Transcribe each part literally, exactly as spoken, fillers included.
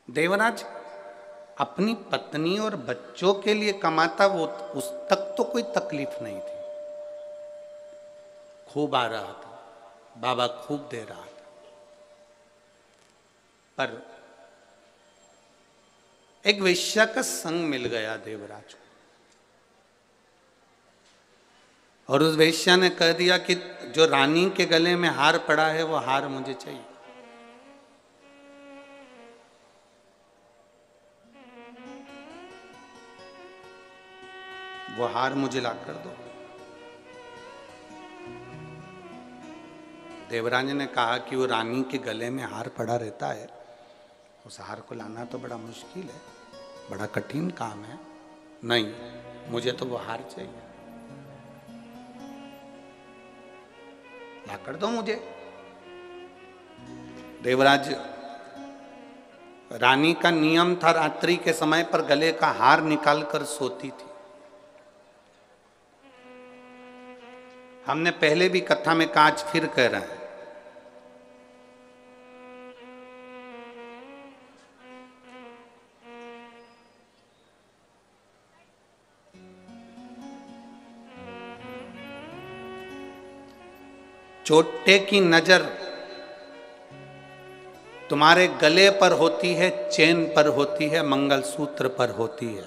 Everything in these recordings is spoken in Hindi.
देवराज अपनी पत्नी और बच्चों के लिए कमाता, वो उस तक तो कोई तकलीफ नहीं थी। खूब आ रहा था, बाबा खूब दे रहा था, पर एक वेश्या का संग मिल गया देवराज को, और उस वेश्या ने कह दिया कि जो रानी के गले में हार पड़ा है वो हार मुझे चाहिए। वो हार मुझे ला कर दो। देवराज ने कहा कि वो रानी के गले में हार पड़ा रहता है, उस हार को लाना तो बड़ा मुश्किल है, बड़ा कठिन काम है। नहीं, मुझे तो वो हार चाहिए, ला कर दो मुझे। देवराज, रानी का नियम था रात्रि के समय पर गले का हार निकालकर सोती थी। हमने पहले भी कथा में कहा, आज फिर कह रहे हैं, चोटे की नजर तुम्हारे गले पर होती है, चेन पर होती है, मंगलसूत्र पर होती है।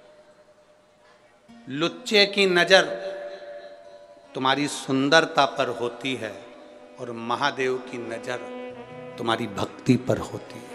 लुच्चे की नजर तुम्हारी सुंदरता पर होती है, और महादेव की नजर तुम्हारी भक्ति पर होती है।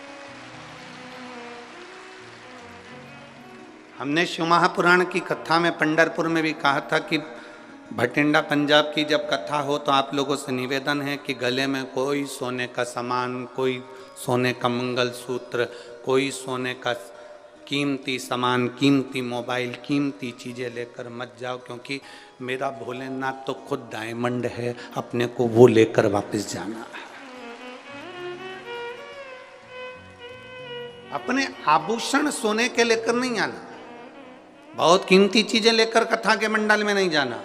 हमने शिव महापुराण की कथा में पंढरपुर में भी कहा था कि भटिंडा पंजाब की जब कथा हो तो आप लोगों से निवेदन है कि गले में कोई सोने का सामान, कोई सोने का मंगलसूत्र, कोई सोने का कीमती सामान, कीमती मोबाइल, कीमती चीज़ें लेकर मत जाओ, क्योंकि मेरा भोलेनाथ तो खुद डायमंड है, अपने को वो लेकर वापस जाना है। अपने आभूषण सोने के लेकर नहीं आना, बहुत कीमती चीजें लेकर कथा के मंडल में नहीं जाना।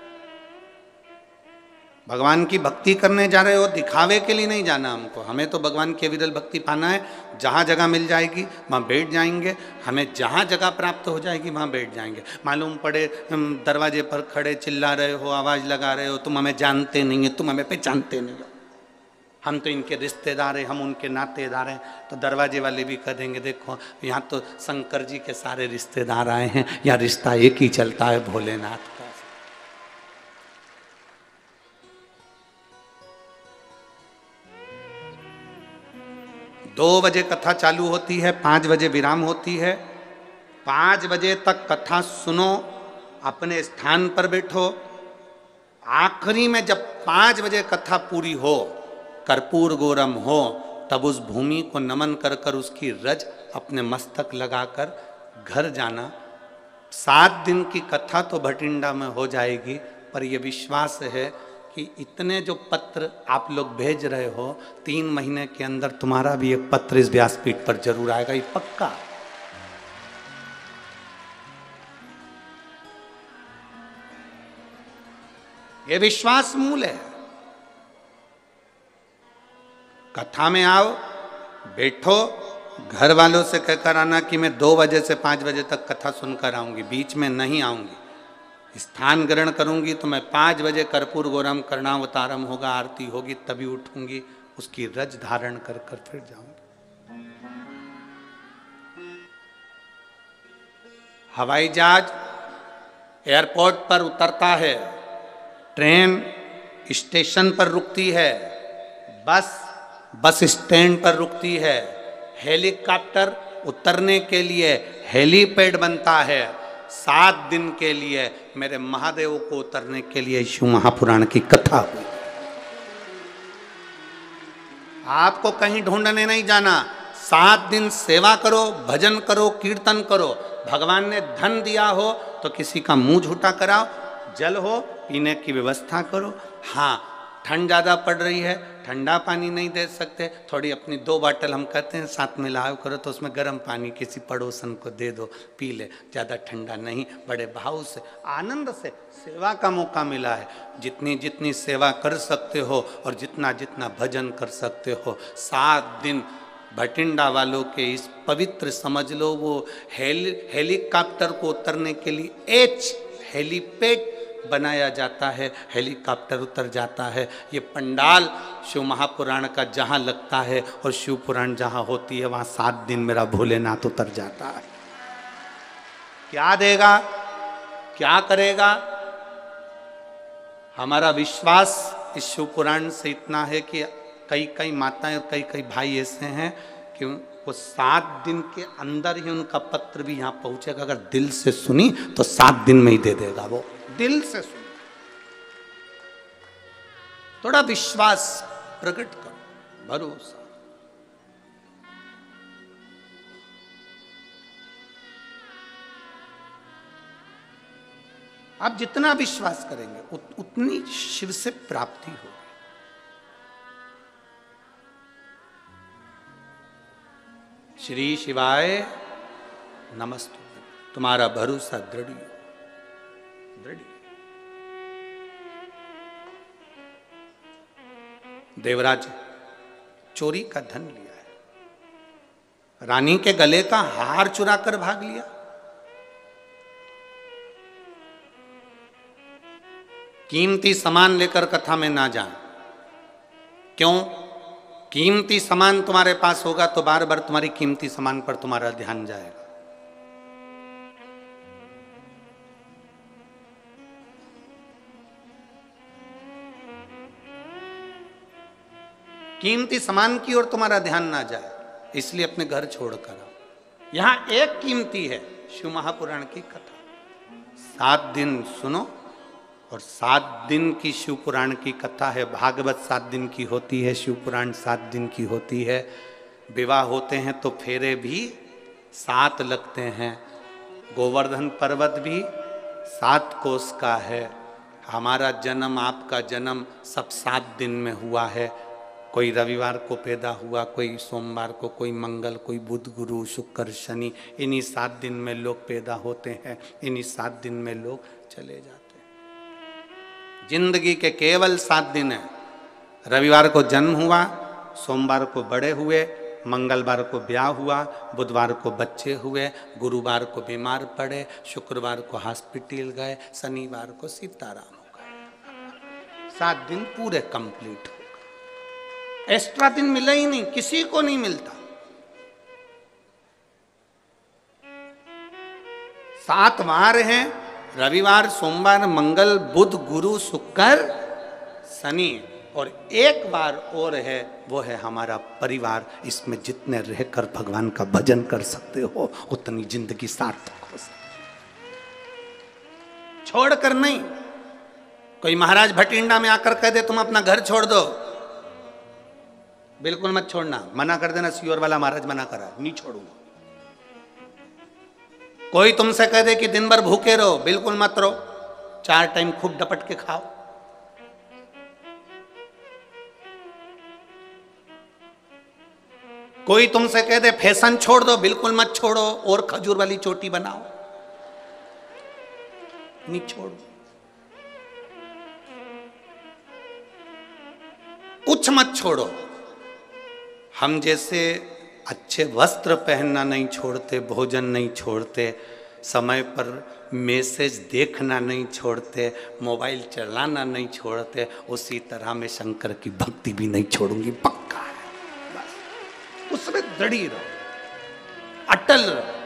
भगवान की भक्ति करने जा रहे हो, दिखावे के लिए नहीं जाना हमको। हमें तो भगवान की विरल भक्ति पाना है, जहाँ जगह मिल जाएगी वहाँ बैठ जाएंगे, हमें जहाँ जगह प्राप्त हो जाएगी वहाँ बैठ जाएंगे। मालूम पड़े दरवाजे पर खड़े चिल्ला रहे हो, आवाज़ लगा रहे हो, तुम हमें जानते नहीं है, तुम हमें पहचानते नहीं हो, हम तो इनके रिश्तेदार हैं, हम उनके नातेदार हैं, तो दरवाजे वाले भी कह देंगे देखो यहाँ तो शंकर जी के सारे रिश्तेदार आए हैं, या रिश्ता एक ही चलता है भोलेनाथ का। दो बजे कथा चालू होती है, पाँच बजे विराम होती है। पाँच बजे तक कथा सुनो, अपने स्थान पर बैठो। आखिरी में जब पाँच बजे कथा पूरी हो, कर्पूर गौरम हो, तब उस भूमि को नमन कर कर उसकी रज अपने मस्तक लगाकर घर जाना। सात दिन की कथा तो भटिंडा में हो जाएगी, पर यह विश्वास है कि इतने जो पत्र आप लोग भेज रहे हो, तीन महीने के अंदर तुम्हारा भी एक पत्र इस व्यासपीठ पर जरूर आएगा, ये पक्का। ये विश्वास मूल है। कथा में आओ, बैठो, घर वालों से कहकर आना कि मैं दो बजे से पाँच बजे तक कथा सुनकर आऊंगी, बीच में नहीं आऊंगी। स्थान ग्रहण करूंगी तो मैं पाँच बजे कर्पूर गौरम कर्णावतारम होगा, आरती होगी, तभी उठूंगी, उसकी रज धारण कर कर फिर जाऊंगी। हवाई जहाज एयरपोर्ट पर उतरता है, ट्रेन स्टेशन पर रुकती है, बस बस स्टैंड पर रुकती है, हेलीकॉप्टर उतरने के लिए हेलीपैड बनता है। सात दिन के लिए मेरे महादेव को उतरने के लिए शिव महापुराण की कथा हुई। आपको कहीं ढूंढने नहीं जाना, सात दिन सेवा करो, भजन करो, कीर्तन करो। भगवान ने धन दिया हो तो किसी का मुंह झूठा कराओ, जल हो पीने की व्यवस्था करो। हाँ, ठंड ज़्यादा पड़ रही है, ठंडा पानी नहीं दे सकते, थोड़ी अपनी दो बाटल हम कहते हैं साथ में लाओ करो, तो उसमें गर्म पानी किसी पड़ोसन को दे दो, पी ले, ज़्यादा ठंडा नहीं, बड़े भाव से आनंद से सेवा का मौका मिला है। जितनी जितनी सेवा कर सकते हो और जितना जितना भजन कर सकते हो, सात दिन भटिंडा वालों के इस पवित्र, समझ लो वो हेली हेलीकॉप्टर को उतरने के लिए एच हेलीपैड बनाया जाता है, हेलीकॉप्टर उतर जाता है। ये पंडाल शिव महापुराण का जहाँ लगता है और शिव पुराण जहाँ होती है वहाँ सात दिन मेरा भोलेनाथ उतर जाता है। क्या देगा, क्या करेगा? हमारा विश्वास इस शिव पुराण से इतना है कि कई कई माताएं और कई कई भाई ऐसे हैं कि वो सात दिन के अंदर ही उनका पत्र भी यहाँ पहुंचेगा। अगर दिल से सुनी तो सात दिन में ही दे देगा, वो दिल से सुनी। थोड़ा विश्वास प्रकट करो, भरोसा। आप जितना विश्वास करेंगे उत, उतनी शिव से प्राप्ति होगी। श्री शिवाय नमस्तुभ्यं। तुम्हारा भरोसा दृढ़ दृढ़। देवराज चोरी का धन लिया है, रानी के गले का हार चुरा कर भाग लिया। कीमती सामान लेकर कथा में ना जाए। क्यों? कीमती सामान तुम्हारे पास होगा तो बार बार तुम्हारी कीमती सामान पर तुम्हारा ध्यान जाएगा। कीमती सामान की ओर तुम्हारा ध्यान ना जाए, इसलिए अपने घर छोड़कर आओ। यहां एक कीमती है, शिव महापुराण की कथा। सात दिन सुनो, और सात दिन की शिव पुराण की कथा है। भागवत सात दिन की होती है, शिव पुराण सात दिन की होती है। विवाह होते हैं तो फेरे भी सात लगते हैं। गोवर्धन पर्वत भी सात कोस का है। हमारा जन्म, आपका जन्म सब सात दिन में हुआ है। कोई रविवार को पैदा हुआ, कोई सोमवार को, कोई मंगल, कोई बुध, गुरु, शुक्र, शनि। इन्हीं सात दिन में लोग पैदा होते हैं, इन्हीं सात दिन में लोग चले जाते हैं। जिंदगी के केवल सात दिन है। रविवार को जन्म हुआ, सोमवार को बड़े हुए, मंगलवार को ब्याह हुआ, बुधवार को बच्चे हुए, गुरुवार को बीमार पड़े, शुक्रवार को हॉस्पिटल गए, शनिवार को सीताराम हो गए। सात दिन पूरे कंप्लीट हो गए। एक्स्ट्रा दिन मिला ही नहीं, किसी को नहीं मिलता। सात वार हैं, रविवार, सोमवार, मंगल, बुध, गुरु, शुक्र, शनि, और एक बार और है, वो है हमारा परिवार। इसमें जितने रहकर भगवान का भजन कर सकते हो उतनी जिंदगी सार्थक हो सकती। छोड़कर नहीं। कोई महाराज भटिंडा में आकर कह दे तुम अपना घर छोड़ दो, बिल्कुल मत छोड़ना। मना कर देना, सियोर वाला महाराज मना करा, नहीं छोड़ूंगा। कोई तुमसे कह दे कि दिन भर भूखे रहो, बिल्कुल मत रहो, चार टाइम खूब डपट के खाओ। कोई तुमसे कह दे फैशन छोड़ दो, बिल्कुल मत छोड़ो, और खजूर वाली चोटी बनाओ, नहीं छोड़ो। कुछ मत छोड़ो। हम जैसे अच्छे वस्त्र पहनना नहीं छोड़ते, भोजन नहीं छोड़ते, समय पर मैसेज देखना नहीं छोड़ते, मोबाइल चलाना नहीं छोड़ते, उसी तरह मैं शंकर की भक्ति भी नहीं छोड़ूंगी। पक्का है, बस उसमें दृढ़ रहो, अटल रहो।